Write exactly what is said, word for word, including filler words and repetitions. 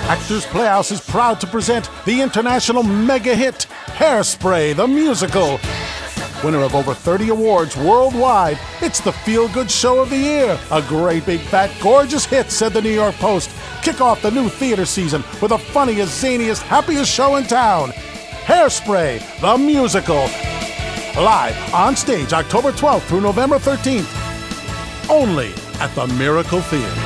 Actors Playhouse is proud to present the international mega hit, Hairspray, the musical. Winner of over thirty awards worldwide, it's the feel-good show of the year. A great big fat gorgeous hit, said the New York Post. Kick off the new theater season with the funniest, zaniest, happiest show in town. Hairspray, the musical. Live on stage October twelfth through November thirteenth. Only at the Miracle Theater.